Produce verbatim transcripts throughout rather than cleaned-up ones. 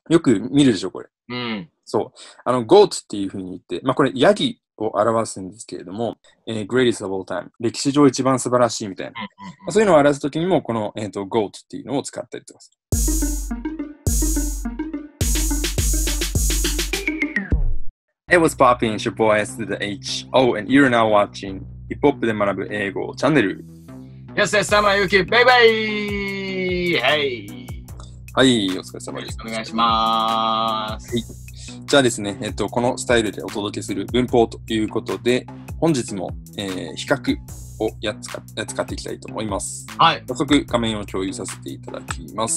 よく見るでしょ、これ。 うん。 そう。あの、ゴート っていう風に言って、まあこれ、ヤギを表すんですけれども、えー、greatest of all time。歴史上一番素晴らしいみたいな。まあ、そういうのを表すときにも、この、えーと、ゴート っていうのを使ったりとかする。Hey, what's poppin'? It's your boy S to the H. Oh, and you're now watching ヒップホップで学ぶ英語チャンネル。 Yes, yes, 玉ゆき、バイバイはい。 はい、お疲れ様です。 お願いします。 はい。じゃあですね、えっと、このスタイルでお届けする文法ということで、本日も、えー、比較をやっつかやっ使っていきたいと思います。 はい。 早速、画面を共有させていただきます。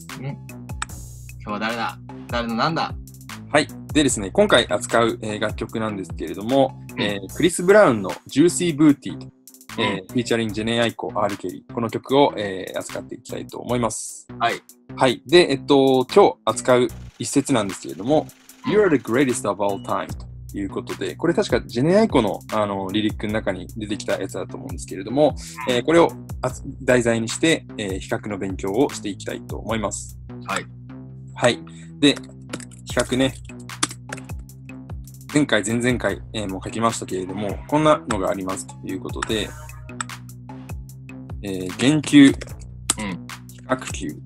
ん今日は誰だ誰のなんだはい。でですね、今回扱う、えー、楽曲なんですけれども、うんえー、クリス・ブラウンの Juicy Booty と、うんえー、フィーチャリングジェネアイコ、R ケリー、この曲を、えー、扱っていきたいと思います。 はい。 はい。で、えっと、今日扱う一節なんですけれども、You are the greatest of all time ということで、これ確かジェネアイコのあのリリックの中に出てきたやつだと思うんですけれども、えー、これを題材にして、えー、比較の勉強をしていきたいと思います。 はい。 はい。で、比較ね。前回、前々回、えー、も書きましたけれども、こんなのがありますということで、えー、減級、うん、比較級、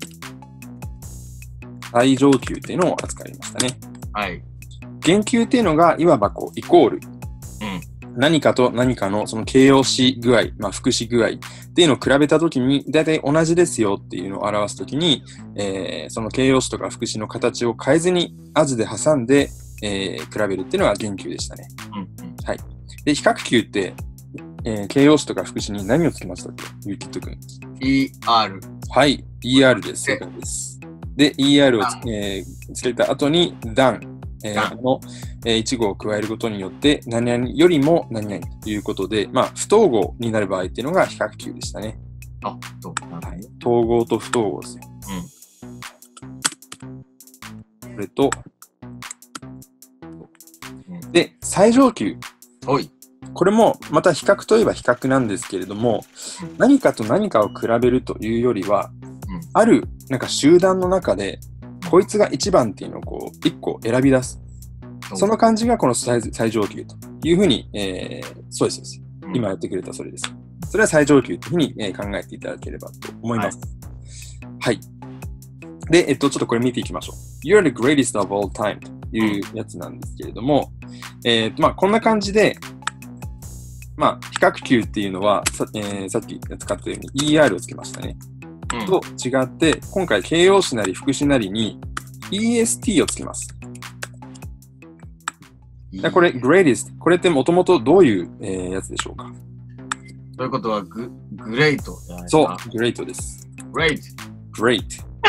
最上級っていうのを扱いましたね。 はい。 減級っていうのが、いわばこう、イコール、うん、何かと何かのその形容詞具合、まあ、副詞具合っていうのを比べたときに、だいたい同じですよっていうのを表すときに、えー、その形容詞とか副詞の形を変えずに、as で挟んで、えー、比べるっていうのが減級でしたね。うんうん、はい。で、比較級って、えー、形容詞とか副詞に何をつけましたっけゆうきっとくん。 イーアール。 はい、イーアール です。正解です。で、イーアール をつ,、えー、つけた後に、than、えー、の、えー、一語を加えることによって、何々よりも何々ということで、まあ、不統合になる場合っていうのが比較級でしたね。 あ、そう。 はい。統合と不統合ですね。うん。これと、で、最上級。 おい。 これもまた比較といえば比較なんですけれども、何かと何かを比べるというよりは、うん、あるなんか集団の中で、こいつが一番っていうのをこう一個選び出す。その感じがこの 最, 最上級というふうに、えー、そうです。今やってくれたそれです。それは最上級というふうに、えー、考えていただければと思います。はい。はい、で、えっと、ちょっとこれ見ていきましょう。You're the greatest of all time というやつなんですけれども、えー、まあこんな感じで、まあ、比較級っていうのはさ、えー、さっき使ったように イーアール をつけましたね。うん、と違って、今回形容詞なり副詞なりに イーエスティー をつけます。これ、greatest。これってもともとどういう、えー、やつでしょうか？ ということは、グ、グレートじゃないですか。 そう、グレートです。 グレート。 グレー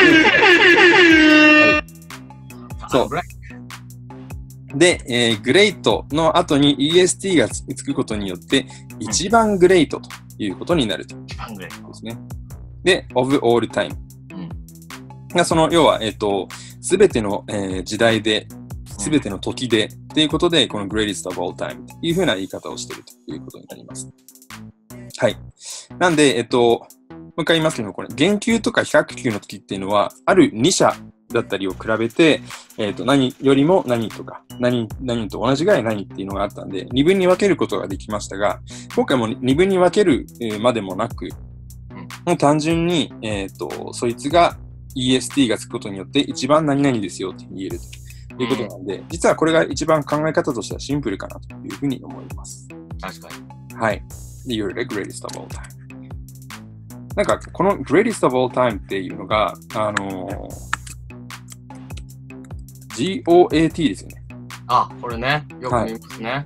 ト。そう。で、えー、グレートの後に イーエスティー が つ, つくことによって、一番グレートということになると。 一番グレートですね。で、of all time。うん、がその、要は、えっ、ー、と、すべての、えー、時代で、すべての時で、っていうことで、この greatest of all time というふうな言い方をしているということになります。はい。なんで、えっ、ー、と、もう一回言いますけど、これ、減級とか比較級の時っていうのは、あるに者、だったりを比べて、えっと、何よりも何とか、何、何と同じぐらい何っていうのがあったんで、二分に分けることができましたが、今回も二分に分けるまでもなく、もう単純に、えっと、そいつが イーエスティー がつくことによって一番何々ですよって言えるということなんで、実はこれが一番考え方としてはシンプルかなというふうに思います。 確かに。 はい。You're the greatest of all time. なんか、この greatest of all time っていうのが、あのー、ジーオーエーティー ですよね。 あ、これね。よく見ますね。はい、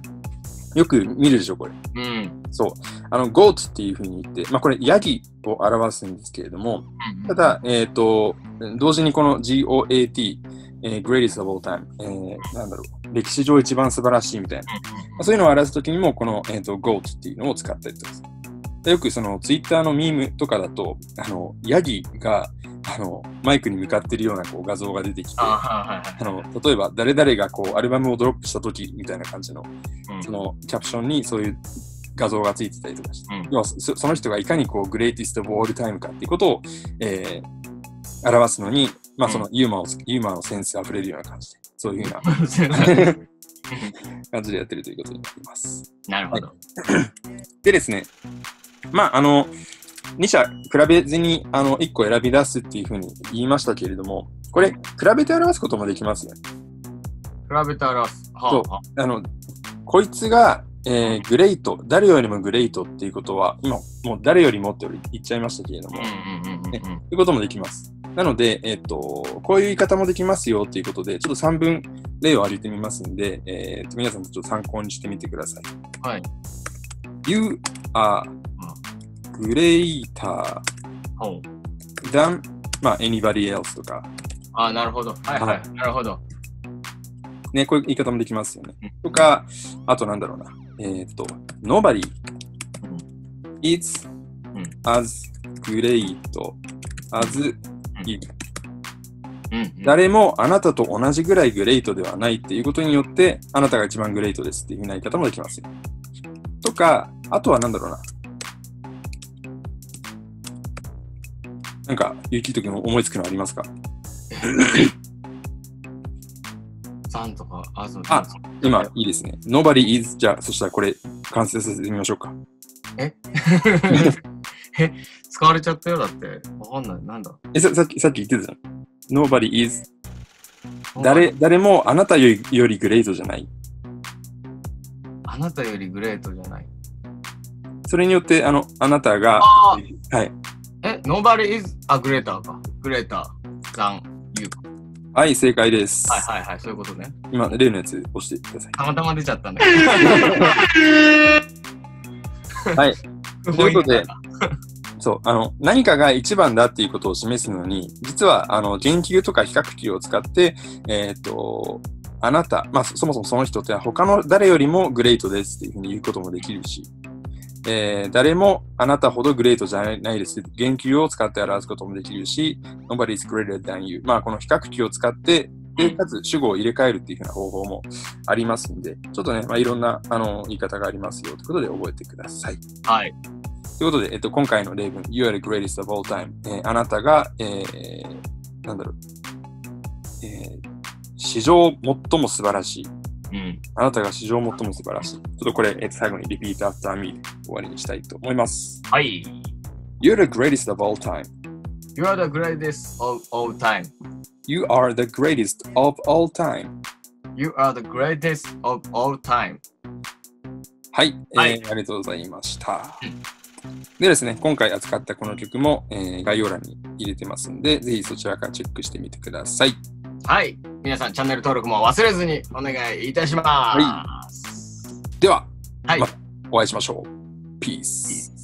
よく見るでしょ、これ。 うん。 そう。あの、ゴート っていうふうに言って、まあこれ、ヤギを表すんですけれども、ただ、えっと、同時にこの ジーオーエーティー、えー、greatest of all time、えー、なんだろう、歴史上一番素晴らしいみたいな。まあ、そういうのを表すときにも、この、えっと、ゴート っていうのを使ったりとか。よくその、ツイッターのミームとかだと、あの、ヤギが、あの、マイクに向かってるようなこう画像が出てきて、あの、例えば誰々がこうアルバムをドロップした時みたいな感じの、うん、そのキャプションにそういう画像がついてたりとかして、うん、要は そ, その人がいかにこうグレイティストオブオールタイムかっていうことを、えー、表すのにまあそのユーモアを、ユーモアのセンスあふれるような感じで、そういうふうな感じでやってるということになります。 なるほど。 はい、でですね、まああの、に社比べずにあのいっこ選び出すっていうふうに言いましたけれども、これ比べて表すこともできますね。 比べて表す。はあ、 そうあのこいつが、えー、グレート、誰よりもグレートっていうことは、今もう誰よりもって言っちゃいましたけれども、ね、ということもできます。なので、えっと、こういう言い方もできますよっていうことで、ちょっとさんぶん例を挙げてみますんで、えー、と皆さんもちょっと参考にしてみてください。 はい。 You are greater than、まあ、anybody else とか。 ああ、なるほど。はいはい。はい、なるほど。 ね、こういう言い方もできますよね。うん、とか、あとなんだろうな。えっと、nobody is as great as you、うんうん、誰もあなたと同じぐらいグレートではないっていうことによって、あなたが一番グレートですっていうふうな言い方もできますよ。とか、あとはなんだろうな。なんか、言い切るときも思いつくのありますか？ さんとか、あ、そうあ、今、いいですね。Nobody is、じゃあ、そしたらこれ、完成させてみましょうか。 ええ、使われちゃったよ、だって。わかんない。なんだえ、さ, さっき、さっき言ってたじゃん。Nobody is、誰、誰もあなたより、よりグレートじゃない。 あなたよりグレートじゃない。 それによって、あの、あなたが、はい。 え、Nobody is a greater か。greater than you。 はい、正解です。 はいはいはい、そういうことね。 今、例のやつ押してください。 たまたま出ちゃったんだけど。 はい。ということで、そう、あの、何かが一番だっていうことを示すのに、実は、あの、言及とか比較級を使って、えっと、あなた、まあ、そもそもその人って他の誰よりもグレートですっていうふうに言うこともできるし、えー、誰もあなたほどグレートじゃないですって言及を使って表すこともできるし、Nobody is greater than you。まあ、この比較級を使って、で、かつ主語を入れ替えるっていうふうな方法もありますんで、ちょっとね、まあ、いろんなあの言い方がありますよということで覚えてください。 はい。 ということで、えっと、今回の例文、You are the greatest of all time。えー、あなたが、えー、なんだろう、えー、史上最も素晴らしい。うん、あなたが史上最も素晴らしい。ちょっとこれ、えっと、最後に Repeat after me で終わりにしたいと思います。 はい。 You're the greatest of all time. You are the greatest of all time. You are the greatest of all time. You are the greatest of all time. はい、はい、えー、ありがとうございました。でですね、今回扱ったこの曲も、えー、概要欄に入れてますんで、ぜひそちらからチェックしてみてください。 はい。皆さん、チャンネル登録も忘れずにお願いいたします。 はい、では、 はい、 またお会いしましょう。ピース。